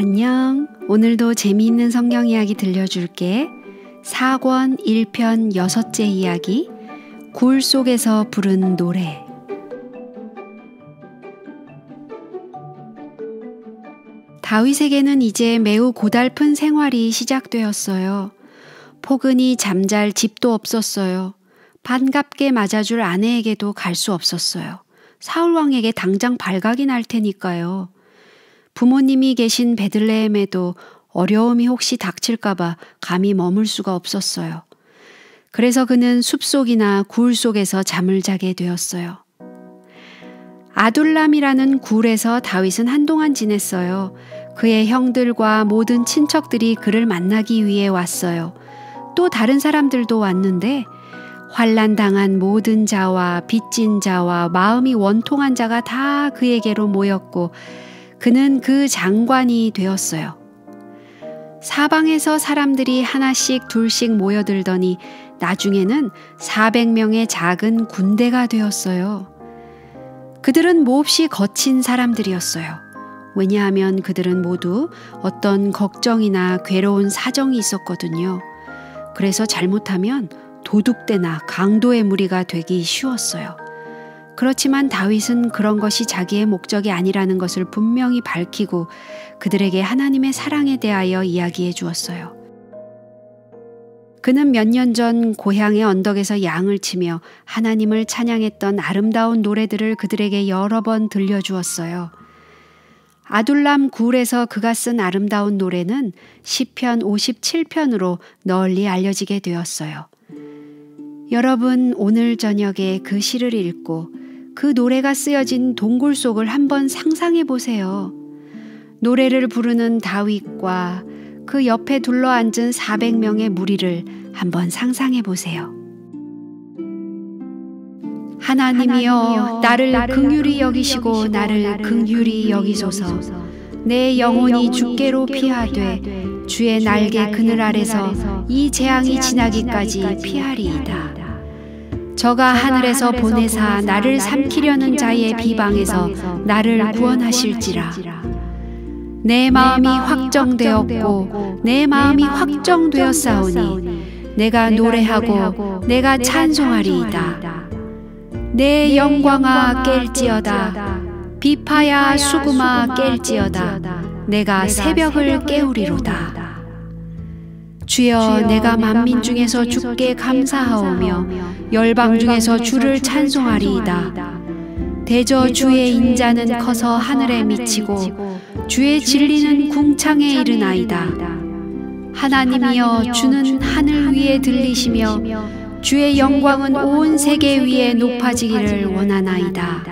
안녕. 오늘도 재미있는 성경 이야기 들려줄게. 4권 1편 6째 이야기, 굴 속에서 부른 노래. 다윗에게는 이제 매우 고달픈 생활이 시작되었어요. 포근히 잠잘 집도 없었어요. 반갑게 맞아줄 아내에게도 갈 수 없었어요. 사울왕에게 당장 발각이 날 테니까요. 부모님이 계신 베들레헴에도 어려움이 혹시 닥칠까봐 감히 머물 수가 없었어요. 그래서 그는 숲속이나 굴 속에서 잠을 자게 되었어요. 아둘람이라는 굴에서 다윗은 한동안 지냈어요. 그의 형들과 모든 친척들이 그를 만나기 위해 왔어요. 또 다른 사람들도 왔는데 환난당한 모든 자와 빚진 자와 마음이 원통한 자가 다 그에게로 모였고 그는 그 장관이 되었어요. 사방에서 사람들이 하나씩 둘씩 모여들더니 나중에는 400명의 작은 군대가 되었어요. 그들은 몹시 거친 사람들이었어요. 왜냐하면 그들은 모두 어떤 걱정이나 괴로운 사정이 있었거든요. 그래서 잘못하면 도둑대나 강도의 무리가 되기 쉬웠어요. 그렇지만 다윗은 그런 것이 자기의 목적이 아니라는 것을 분명히 밝히고 그들에게 하나님의 사랑에 대하여 이야기해 주었어요. 그는 몇 년 전 고향의 언덕에서 양을 치며 하나님을 찬양했던 아름다운 노래들을 그들에게 여러 번 들려주었어요. 아둘람 굴에서 그가 쓴 아름다운 노래는 시편 57편으로 널리 알려지게 되었어요. 여러분, 오늘 저녁에 그 시를 읽고 그 노래가 쓰여진 동굴 속을 한번 상상해 보세요. 노래를 부르는 다윗과 그 옆에 둘러앉은 400명의 무리를 한번 상상해 보세요. 하나님이여, 나를 긍휼히 여기시고 나를 긍휼히 여기소서. 내 영혼이 주께로 피하되 주의 날개 그늘 아래서 이 재앙이 지나기까지 피하리이다. 저가 하늘에서 보내사 나를 삼키려는 자의 비방에서 나를 구원하실지라. 내 마음이 확정되었고 내 마음이 확정되었사오니 내가 노래하고 내가 찬송하리이다. 내 영광아 깰지어다. 비파야 수금아 깰지어다. 내가 새벽을 깨우리로다. 주여, 내가 만민 중에서 주께 감사하오며 열방 중에서 주를 찬송하리이다. 대저 주의 인자는 커서 하늘에 미치고 주의 진리는 궁창에 이르나이다. 하나님이여, 주는 하늘 위에 들리시며 주의 영광은 온 세계 위에 높아지기를 원하나이다.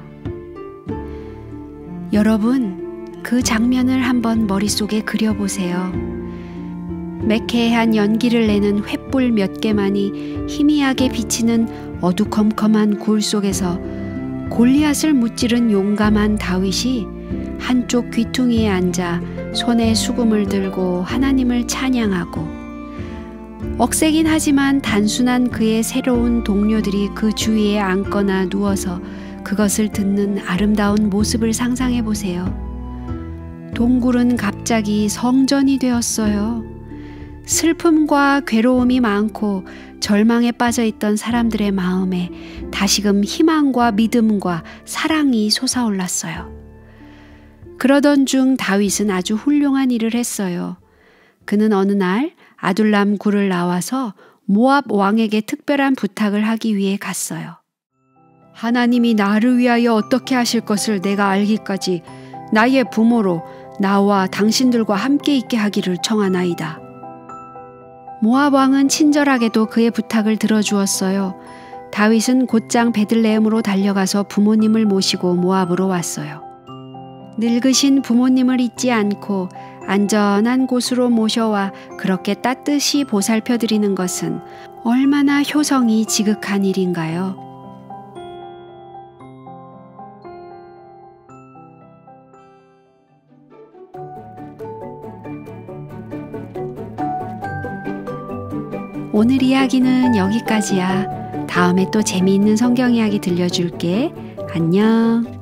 여러분, 그 장면을 한번 머릿속에 그려보세요. 매캐한 연기를 내는 횃불 몇 개만이 희미하게 비치는 어두컴컴한 굴 속에서 골리앗을 무찌른 용감한 다윗이 한쪽 귀퉁이에 앉아 손에 수금을 들고 하나님을 찬양하고, 억세긴 하지만 단순한 그의 새로운 동료들이 그 주위에 앉거나 누워서 그것을 듣는 아름다운 모습을 상상해 보세요. 동굴은 갑자기 성전이 되었어요. 슬픔과 괴로움이 많고 절망에 빠져 있던 사람들의 마음에 다시금 희망과 믿음과 사랑이 솟아올랐어요. 그러던 중 다윗은 아주 훌륭한 일을 했어요. 그는 어느 날 아둘람 굴을 나와서 모압 왕에게 특별한 부탁을 하기 위해 갔어요. 하나님이 나를 위하여 어떻게 하실 것을 내가 알기까지 나의 부모로 나와 당신들과 함께 있게 하기를 청하나이다. 모압 왕은 친절하게도 그의 부탁을 들어주었어요. 다윗은 곧장 베들레헴으로 달려가서 부모님을 모시고 모압으로 왔어요. 늙으신 부모님을 잊지 않고 안전한 곳으로 모셔와 그렇게 따뜻이 보살펴드리는 것은 얼마나 효성이 지극한 일인가요? 오늘 이야기는 여기까지야. 다음에 또 재미있는 성경 이야기 들려줄게. 안녕.